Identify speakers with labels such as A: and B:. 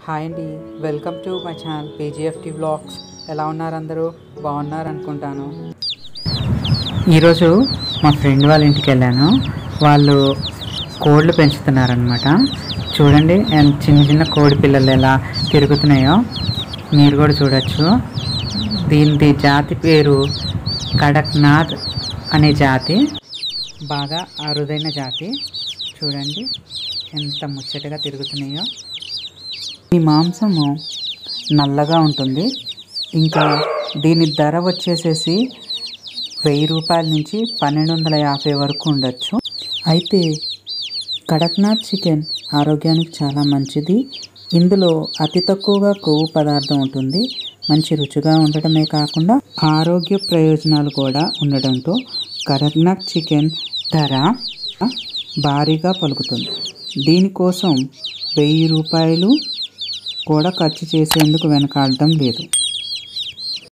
A: Hi అండి, welcome to my channel PGFT vlogs. ఎలా ఉన్నారు అందరూ? బాగున్నారు అనుకుంటాను. ఈరోజు మా ఫ్రెండ్ వాళ్ళ ఇంటికి వెళ్ళాను. వాళ్ళు కోళ్ళు పెంచుతున్నారనమాట. చూడండి చిన్న చిన్న కోడి పిల్లలు ఎలా తిరుగుతున్నాయో మీరు కూడా చూడొచ్చు. దీని జాతి పేరు కడక్నాథ్ అనే జాతి. బాగా అరుదైన జాతి. చూడండి ఎంత ముచ్చటగా తిరుగుతున్నాయో. ఈ మాంసము నల్లగా ఉంటుంది. ఇంకా దీని ధర వచ్చేసేసి 1000 రూపాయల నుంచి 1250 వరకు ఉండొచ్చు. అయితే కడక్నాథ్ చికెన్ ఆరోగ్యానికి చాలా మంచిది. ఇందులో అతి తక్కువగా కొవ్వు పదార్థం ఉంటుంది. మంచి రుచిగా ఉండటమే కాకుండా ఆరోగ్య ప్రయోజనాలు కూడా ఉండడంతో కడక్నాథ్ చికెన్ ధర భారీగా పలుకుతుంది. దీనికోసం 1000 రూపాయలు కూడా ఖర్చు చేసేందుకు వెనకాడడం లేదు.